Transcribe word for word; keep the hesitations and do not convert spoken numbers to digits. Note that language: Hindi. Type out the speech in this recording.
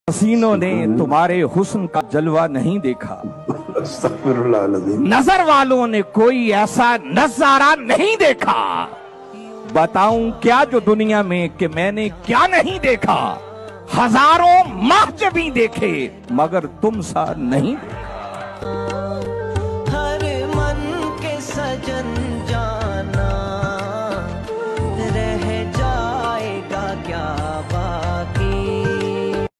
हसीनों ने तुम्हारे हुस्न का जलवा नहीं देखा, नजर वालों ने कोई ऐसा नजारा नहीं देखा। बताऊं क्या जो दुनिया में कि मैंने क्या नहीं देखा। हजारों महजबी देखे मगर तुम सा नहीं देखा।